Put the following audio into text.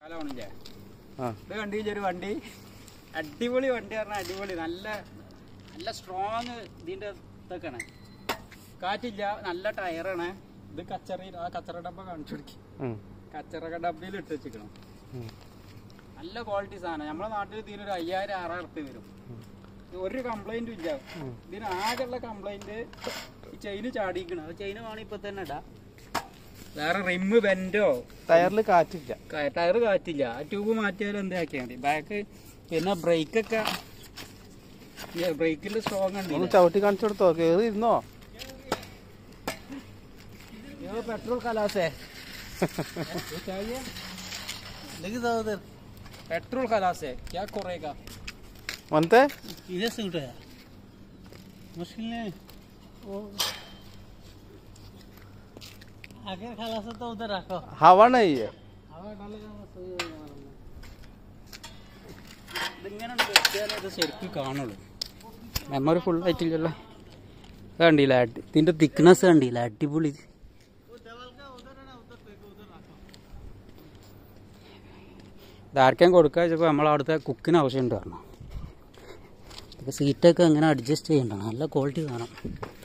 ഇത് കണ്ടിച്ചൊരു വണ്ടി അടിപൊളി വണ്ടി പറഞ്ഞാൽ അടിപൊളി നല്ല നല്ല സ്ട്രോങ് ഇതിൻ്റെ ഇതൊക്കെയാണ്. കാറ്റില്ല, നല്ല ടയറാണ്. ഇത് കച്ചറയിൽ ആ കച്ചറ ഡബ്ബ കാണിച്ചു കൊടുക്കും. കച്ചറ ഡബ്ബയിൽ ഇട്ട് വെച്ചിക്കണം. നല്ല ക്വാളിറ്റി സാധനം. നമ്മളെ നാട്ടിൽ ഇതിനൊരു 5000-6000 റുപ്യ വരും. ഒരു കംപ്ലൈന്റും ഇല്ല. ഇതിന് ആകെയുള്ള കംപ്ലൈന്റ് ഈ ചെയിന് ചാടിക്കണം. അത് ചെയിന് വേണം ഇപ്പൊ തന്നെ ഇടാ. വേറെ റിമ്മ് ബെൻഡോ ടയറിൽ കാറ്റില്ല. ടയർ കാറ്റില്ല. ആ ട്യൂബ് മാറ്റിയാലും എന്താക്കിയാൽ മതി. ബാക്ക് പിന്നെ ബ്രേക്കൊക്കെ ബ്രേക്കിൽ സ്ട്രോങ് ഉണ്ട്. ചവിട്ടി കാണിച്ചു കൊടുത്തോ? കേറി ഇരുന്നോ? पेट्रोल खलास है चाहिए उधर पेट्रोल खलास है क्या करेगा मनते इधर से उठाया मुश्किल नहीं वो आगे खलास है तो उधर रखो. हवा नहीं है. हवा डालेगा तो ഇതിങ്ങനെ വെച്ചാലേ ഇത് ശരിക്കും കാണുള്ളൂ. മെമ്മറി ഫുൾ ആയിട്ടില്ലല്ലോ. കണ്ടില്ല ഇതിന്റെ തിക്നെസ് കണ്ടില്ല. അടിപൊളി. ഇതാർക്കും കൊടുക്കുക വെച്ചപ്പോൾ നമ്മളവിടുത്തെ കുക്കിന് ആവശ്യമുണ്ട് പറഞ്ഞു. സീറ്റൊക്കെ അങ്ങനെ അഡ്ജസ്റ്റ് ചെയ്യണ്ട. നല്ല ക്വാളിറ്റി കാണാം.